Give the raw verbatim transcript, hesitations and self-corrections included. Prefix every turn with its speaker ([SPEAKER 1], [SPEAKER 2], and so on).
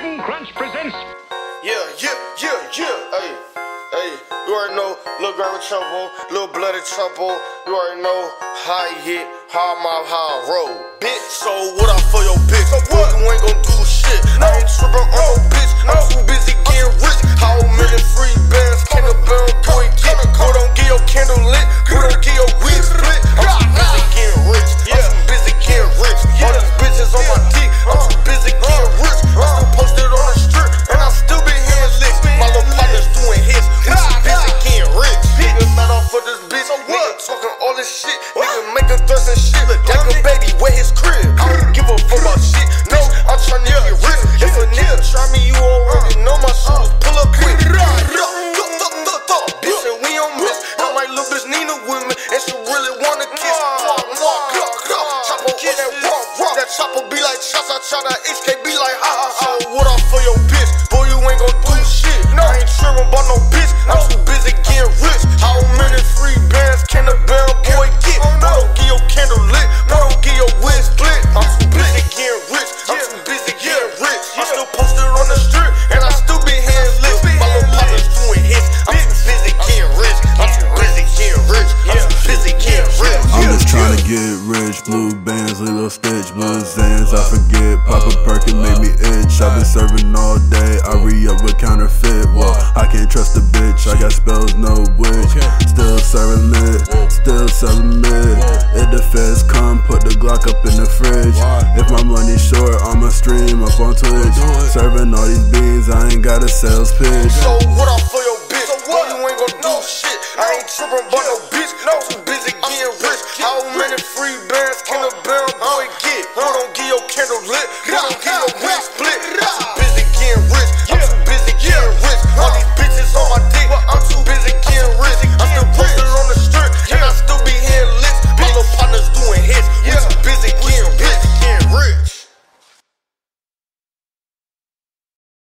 [SPEAKER 1] CaptainCrunch presents.
[SPEAKER 2] Yeah, yeah, yeah, yeah. Hey, hey, you already know, little girl with trouble, little bloody trouble. You already know how I hit, how I mob, how I roll. Bitch, so what I for your bitch? So what? You ain't gon' do shit. I ain't trippin' on no bitch. I'm too busy getting rich. How many free bands can a barrel boy get? Go don't get your candle lit. Go don't get your wig split. I'm too busy getting rich. I'm too busy getting rich. All these bitches on my dick. I'm too busy getting rich. I'm still posted on the strip, and I still be hitting licks. My little partner's doing hits. We too busy getting rich. Nigga mad off for this bitch. Nigga talking all this shit. Nigga making thirst and shit. Like a baby, where his crib. I don't give a fuck about shit. No, I'm trying to get rich. If a nigga try me, you already know my shoes. Pull up quick. Bitch, and we don't miss. Now my little bitch Nina with me, and she really wanna kiss. Chopper get that raw, raw. That chopper be like shots. I try that H K be like ha ha ha. So what up for your bitch? Boy, you ain't gon' do shit. I ain't trippin' about no bitch. I'm too busy getting rich. How many free bands can a barrel boy get? Boy, don't get your candle lit. Boy, don't get your wig split. I'm too busy getting rich. I'm too busy getting rich. I'm still posted on the strip, and I still be hitting licks. My little partner's doing hits. I'm too busy getting rich. I'm too busy getting rich. I'm too busy getting rich.
[SPEAKER 3] I'm just trying to get rich. Blue bands, little stitch, blue Zans. I forget, Papa Perkin made me itch. I've been serving all day. I re-up with counterfeit. Well, I can't trust a bitch. I got spells, no witch. Still serving lit, still selling mid. If the feds come, put the Glock up in the fridge. If my money's short, I'ma stream up on Twitch. Serving all these beans, I ain't got a sales pitch.
[SPEAKER 2] So what up for your bitch? Boy, you ain't gon' do shit. I ain't trippin' about no bitch. I'm too busy getting rich. How many free bands can a barrel boy get? Who don't get your candle lit? Who don't get your wig split?